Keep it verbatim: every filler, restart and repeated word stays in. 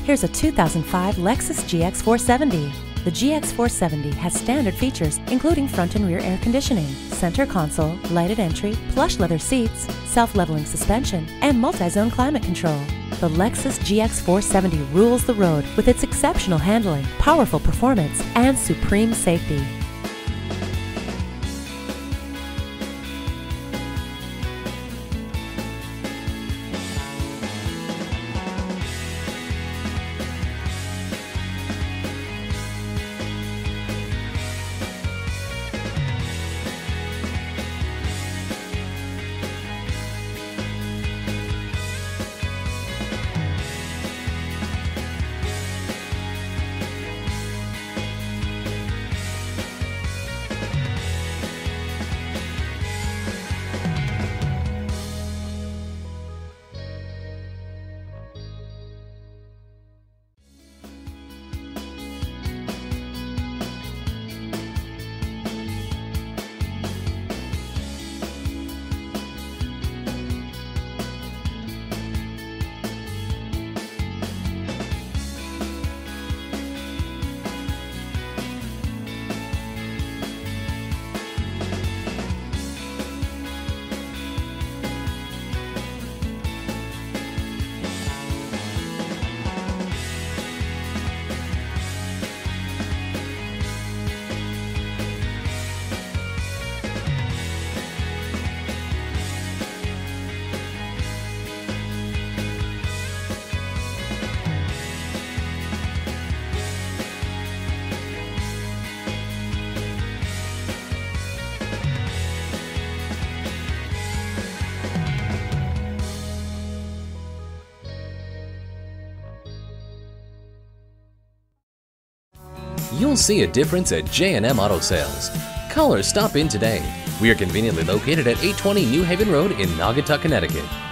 Here's a two thousand five Lexus G X four seventy. The G X four seventy has standard features including front and rear air conditioning, center console, lighted entry, plush leather seats, self-leveling suspension, and multi-zone climate control. The Lexus G X four seventy rules the road with its exceptional handling, powerful performance, and supreme safety. You'll see a difference at J and M Auto Sales. Call or stop in today. We are conveniently located at eight twenty New Haven Road in Naugatuck, Connecticut.